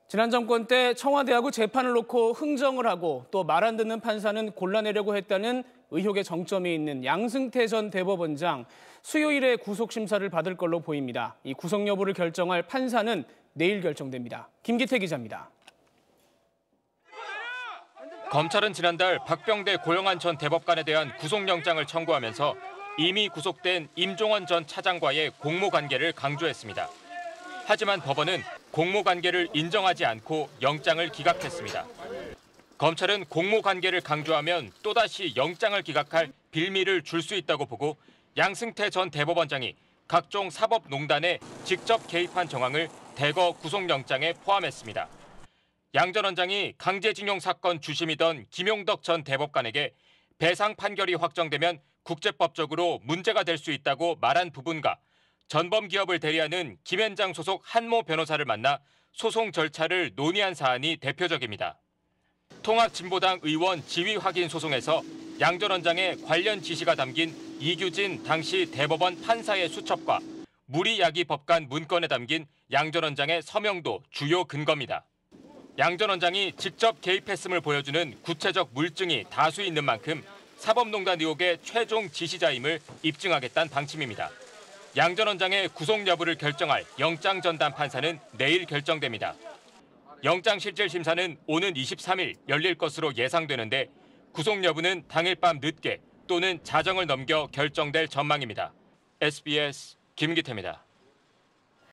지난 정권 때 청와대하고 재판을 놓고 흥정을 하고 또 말 안 듣는 판사는 골라내려고 했다는 의혹의 정점이 있는 양승태 전 대법원장. 수요일에 구속심사를 받을 걸로 보입니다. 이 구속 여부를 결정할 판사는 내일 결정됩니다. 김기태 기자입니다. 검찰은 지난달 박병대 고영한 전 대법관에 대한 구속영장을 청구하면서 이미 구속된 임종원 전 차장과의 공모관계를 강조했습니다. 하지만 법원은 공모관계를 인정하지 않고 영장을 기각했습니다. 검찰은 공모관계를 강조하면 또다시 영장을 기각할 빌미를 줄 수 있다고 보고 양승태 전 대법원장이 각종 사법농단에 직접 개입한 정황을 대거 구속영장에 포함했습니다. 양 전 원장이 강제징용 사건 주심이던 김용덕 전 대법관에게 배상 판결이 확정되면 국제법적으로 문제가 될 수 있다고 말한 부분과 전범기업을 대리하는 김앤장 소속 한모 변호사를 만나 소송 절차를 논의한 사안이 대표적입니다. 통합진보당 의원 지위 확인 소송에서 양 전 원장의 관련 지시가 담긴 이규진 당시 대법원 판사의 수첩과 무리야기 법관 문건에 담긴 양 전 원장의 서명도 주요 근거입니다. 양 전 원장이 직접 개입했음을 보여주는 구체적 물증이 다수 있는 만큼 사법농단 의혹의 최종 지시자임을 입증하겠다는 방침입니다. 양 전 원장의 구속 여부를 결정할 영장 전담 판사는 내일 결정됩니다. 영장 실질 심사는 오는 23일 열릴 것으로 예상되는데 구속 여부는 당일 밤 늦게 또는 자정을 넘겨 결정될 전망입니다. SBS 김기태입니다.